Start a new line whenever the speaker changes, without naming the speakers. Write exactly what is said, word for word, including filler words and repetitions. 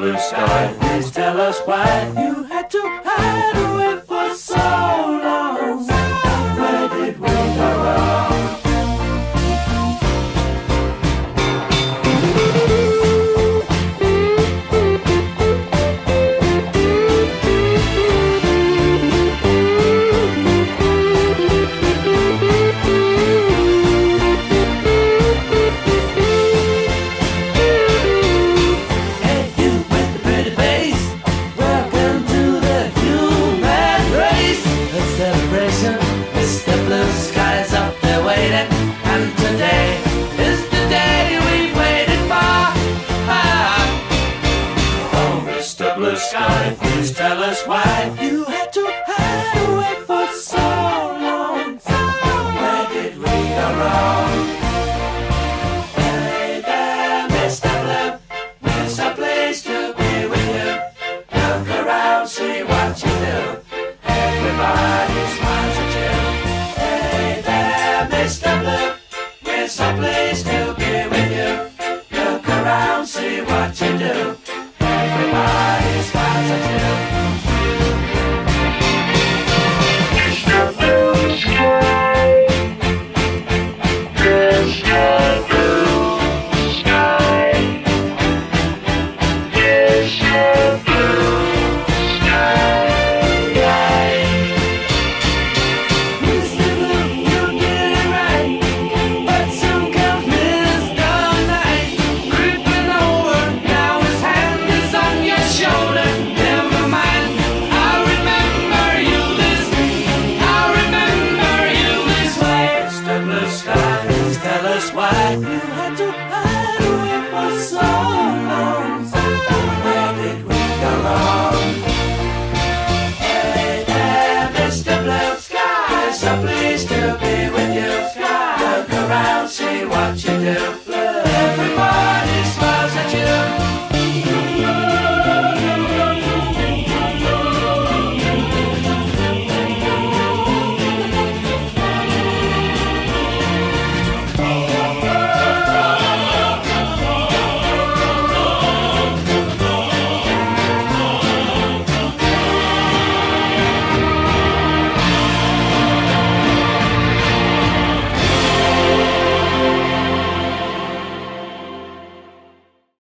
blue sky. Please tell us why you had to hide away for so long. Where did we go wrong? Blue sky, please tell us why you had to hide away for so long. Where did we go wrong? Hey there, Mister Blue, there's a place to be with you. Look around, see what you do. Everybody smiles at you. Hey there, Mister Blue, there's a place to be with you. Look around, see what you do.